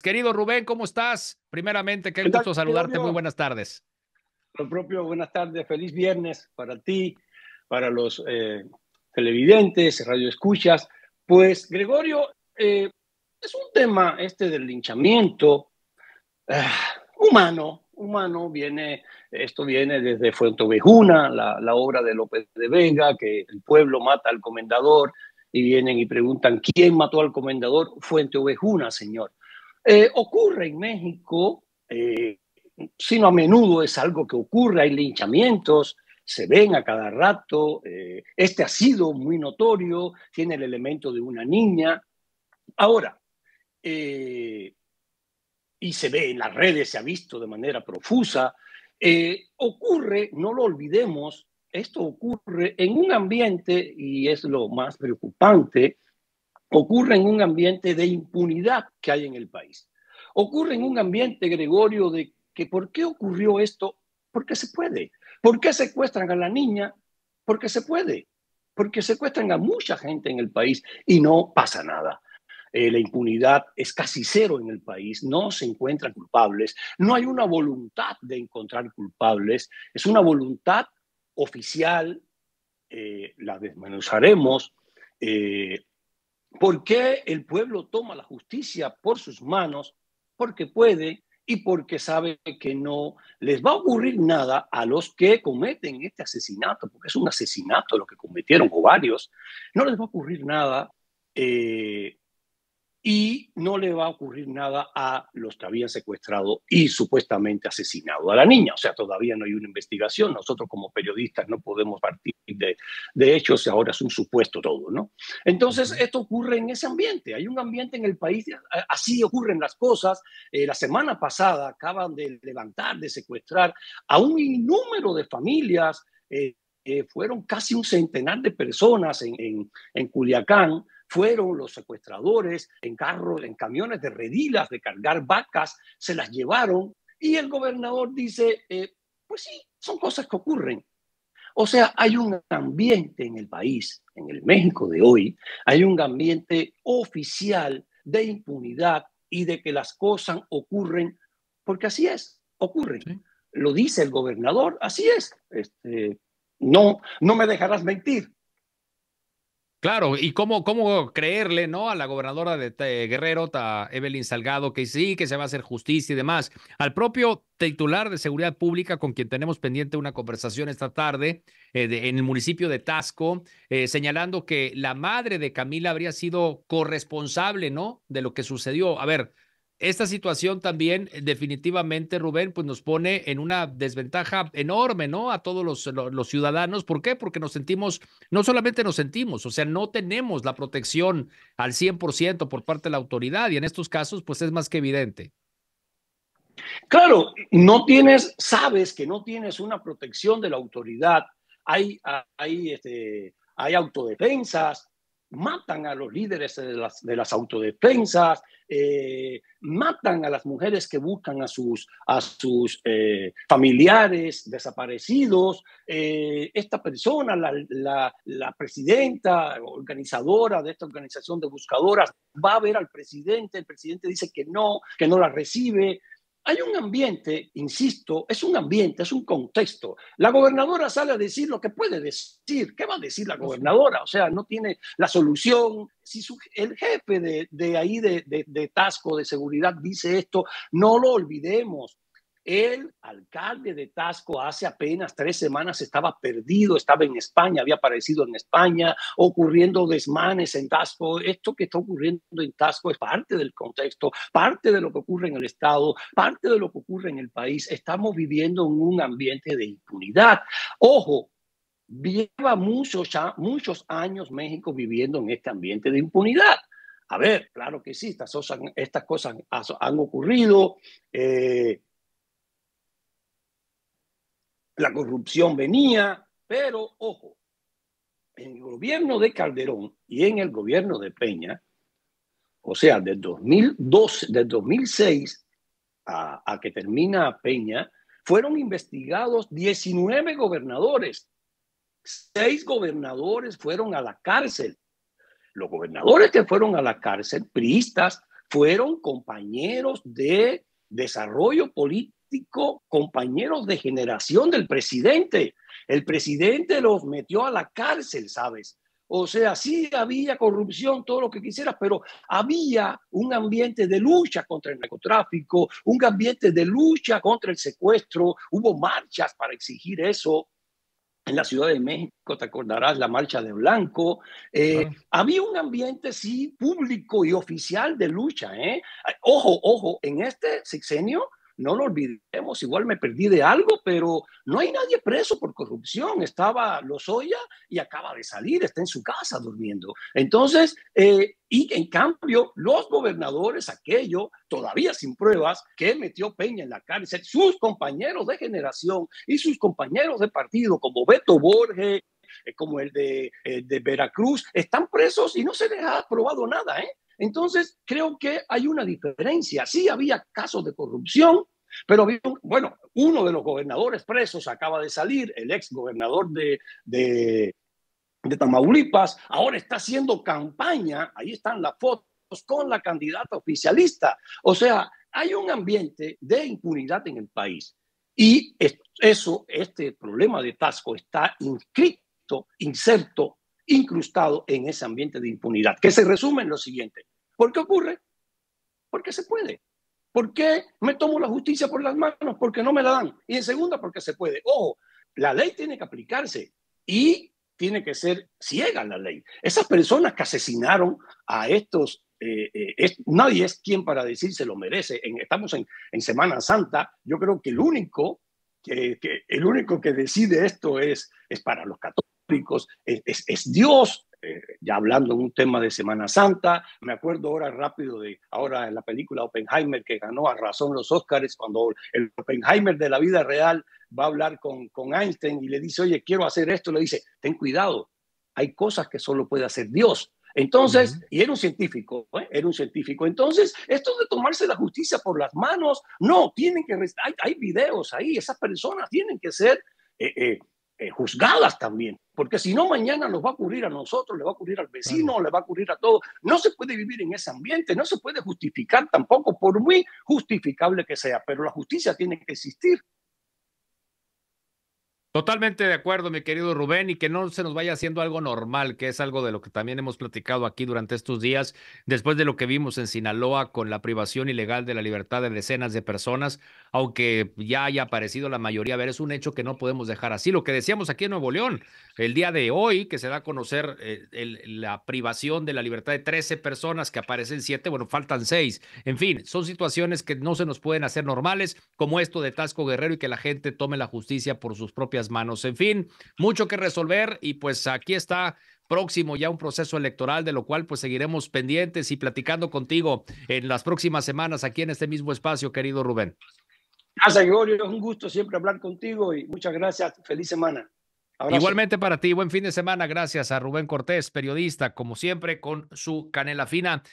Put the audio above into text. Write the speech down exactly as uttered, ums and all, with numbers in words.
Querido Rubén, ¿cómo estás? Primeramente, qué ¿Qué tal, gusto saludarte. Muy Gregorio? buenas tardes. Lo propio, buenas tardes, feliz viernes para ti, para los eh, televidentes, radioescuchas. Pues, Gregorio, eh, es un tema este del linchamiento eh, humano, humano, viene, esto viene desde Fuenteovejuna, la, la obra de López de Vega, que el pueblo mata al comendador y vienen y preguntan, ¿quién mató al comendador? Fuenteovejuna, señor. Eh, ocurre en México, eh, sino a menudo es algo que ocurre, hay linchamientos, se ven a cada rato, eh, este ha sido muy notorio, tiene el elemento de una niña. Ahora, eh, y se ve en las redes, se ha visto de manera profusa, eh, ocurre, no lo olvidemos, esto ocurre en un ambiente, y es lo más preocupante, ocurre en un ambiente de impunidad que hay en el país. Ocurre en un ambiente, Gregorio, de que ¿por qué ocurrió esto? Porque se puede. ¿Por qué secuestran a la niña? Porque se puede. Porque secuestran a mucha gente en el país y no pasa nada. Eh, la impunidad es casi cero en el país, no se encuentran culpables, no hay una voluntad de encontrar culpables, es una voluntad oficial, eh, la desmenuzaremos. Eh, ¿Por qué el pueblo toma la justicia por sus manos? Porque puede y porque sabe que no les va a ocurrir nada a los que cometen este asesinato, porque es un asesinato lo que cometieron o varios, no les va a ocurrir nada eh, y no le va a ocurrir nada a los que habían secuestrado y supuestamente asesinado a la niña. O sea, todavía no hay una investigación. Nosotros como periodistas no podemos partir de, de hechos y ahora es un supuesto todo, ¿no? Entonces, Ujú. esto ocurre en ese ambiente. Hay un ambiente en el país, así ocurren las cosas. Eh, la semana pasada acaban de levantar, de secuestrar a un número de familias. Eh, eh, fueron casi un centenar de personas en, en, en Culiacán. Fueron los secuestradores en carros, en camiones de redilas de cargar vacas, se las llevaron y el gobernador dice, eh, pues sí, son cosas que ocurren. O sea, hay un ambiente en el país, en el México de hoy, hay un ambiente oficial de impunidad y de que las cosas ocurren porque así es, ocurren. Sí. Lo dice el gobernador, así es. Este, no, no me dejarás mentir. Claro, y cómo, cómo creerle, ¿no? A la gobernadora de eh, Guerrero, a Evelyn Salgado, que sí, que se va a hacer justicia y demás. Al propio titular de Seguridad Pública, con quien tenemos pendiente una conversación esta tarde, eh, de, en el municipio de Tasco, eh, señalando que la madre de Camila habría sido corresponsable, ¿no? De lo que sucedió. A ver, esta situación también eh, definitivamente, Rubén, pues nos pone en una desventaja enorme, ¿no? A todos los, los, los ciudadanos. ¿Por qué? Porque nos sentimos, no solamente nos sentimos, o sea, no tenemos la protección al cien por ciento por parte de la autoridad y en estos casos, pues es más que evidente. Claro, no tienes, sabes que no tienes una protección de la autoridad. Hay, hay, este, hay autodefensas, matan a los líderes de las, de las autodefensas, eh, matan a las mujeres que buscan a sus, a sus eh, familiares desaparecidos. Eh, esta persona, la, la, la presidenta, organizadora de esta organización de buscadoras, va a ver al presidente, el presidente dice que no, que no la recibe. Hay un ambiente, insisto, es un ambiente, es un contexto. La gobernadora sale a decir lo que puede decir. ¿Qué va a decir la No, sí. gobernadora? O sea, no tiene la solución. Si su, el jefe de, de ahí de, de, de Tasco, de seguridad, dice esto, no lo olvidemos. El alcalde de Tasco hace apenas tres semanas estaba perdido, estaba en España, había aparecido en España, ocurriendo desmanes en Tasco. Esto que está ocurriendo en Tasco es parte del contexto, parte de lo que ocurre en el Estado, parte de lo que ocurre en el país. Estamos viviendo en un ambiente de impunidad. Ojo, lleva muchos, muchos años México viviendo en este ambiente de impunidad. A ver, claro que sí, estas cosas, estas cosas han ocurrido. Eh, La corrupción venía, pero ojo, en el gobierno de Calderón y en el gobierno de Peña, o sea, del dos mil doce, del dos mil seis a, a que termina Peña, fueron investigados diecinueve gobernadores. Seis gobernadores fueron a la cárcel. Los gobernadores que fueron a la cárcel, priistas, fueron compañeros de desarrollo político, compañeros de generación del presidente. El presidente los metió a la cárcel, ¿sabes? O sea, sí había corrupción, todo lo que quisieras, pero había un ambiente de lucha contra el narcotráfico, un ambiente de lucha contra el secuestro, hubo marchas para exigir eso. En la Ciudad de México, te acordarás, la marcha de blanco. Eh, Claro. había un ambiente, sí, público y oficial de lucha. ¿eh? Ojo, ojo, en este sexenio, no lo olvidemos, igual me perdí de algo, pero no hay nadie preso por corrupción. Estaba Lozoya y acaba de salir, está en su casa durmiendo. Entonces, eh, y en cambio, los gobernadores, aquello, todavía sin pruebas, que metió Peña en la cárcel, sus compañeros de generación y sus compañeros de partido, como Beto Borges, eh, como el de, eh, de Veracruz, están presos y no se les ha probado nada, ¿eh? Entonces, creo que hay una diferencia. Sí había casos de corrupción, pero había, bueno, uno de los gobernadores presos acaba de salir, el ex gobernador de, de, de Tamaulipas, ahora está haciendo campaña, ahí están las fotos, con la candidata oficialista. O sea, hay un ambiente de impunidad en el país. Y eso, este problema de Taxco está inscrito, inserto, incrustado en ese ambiente de impunidad, que se resume en lo siguiente. ¿Por qué ocurre? Porque se puede. ¿Por qué me tomo la justicia por las manos? Porque no me la dan. Y en segunda, porque se puede. Ojo, la ley tiene que aplicarse y tiene que ser ciega la ley. Esas personas que asesinaron a estos, eh, eh, es, nadie es quien para decir se lo merece. En, estamos en, en Semana Santa. Yo creo que el único que, que, el único que decide esto es, es para los católicos, es, es, es Dios. Eh, ya hablando en un tema de Semana Santa, me acuerdo ahora rápido de ahora en la película Oppenheimer, que ganó a razón los Óscares, cuando el Oppenheimer de la vida real va a hablar con, con Einstein y le dice, oye, quiero hacer esto, le dice, ten cuidado, hay cosas que solo puede hacer Dios. Entonces, uh-huh. y era un científico, ¿eh? era un científico. Entonces, esto de tomarse la justicia por las manos, no, tienen que, hay, hay videos ahí, esas personas tienen que ser eh, eh, eh, juzgadas también, porque si no, mañana nos va a ocurrir a nosotros, le va a ocurrir al vecino, claro. le va a ocurrir a todos. No se puede vivir en ese ambiente, no se puede justificar tampoco, por muy justificable que sea, pero la justicia tiene que existir. Totalmente de acuerdo, mi querido Rubén, y que no se nos vaya haciendo algo normal, que es algo de lo que también hemos platicado aquí durante estos días, después de lo que vimos en Sinaloa con la privación ilegal de la libertad de decenas de personas, aunque ya haya aparecido la mayoría, a ver, es un hecho que no podemos dejar así. Lo que decíamos aquí en Nuevo León, el día de hoy, que se da a conocer eh, el, la privación de la libertad de trece personas, que aparecen siete, bueno, faltan seis. En fin, son situaciones que no se nos pueden hacer normales, como esto de Taxco Guerrero, y que la gente tome la justicia por sus propias manos. En fin, mucho que resolver, y pues aquí está próximo ya un proceso electoral, de lo cual pues seguiremos pendientes y platicando contigo en las próximas semanas aquí en este mismo espacio, querido Rubén. Gracias, Gregorio, es un gusto siempre hablar contigo y muchas gracias, feliz semana. Abrazo. Igualmente para ti, buen fin de semana, gracias a Rubén Cortés, periodista, como siempre, con su canela fina.